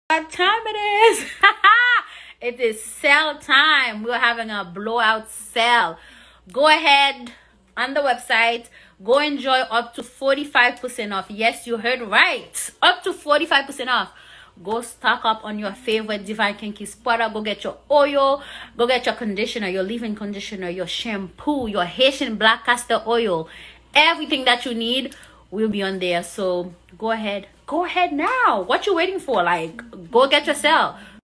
What time it is? It is sale time. We're having a blowout sale. Go ahead on the website. Go enjoy up to 45% off. Yes, you heard right. Up to 45% off. Go stock up on your favorite DevineKinky product. Go get your oil. Go get your conditioner, your leave-in conditioner, your shampoo, your Haitian black castor oil. Everything that you need will be on there. So go ahead. Go ahead now. What you waiting for? Like, go get yourself.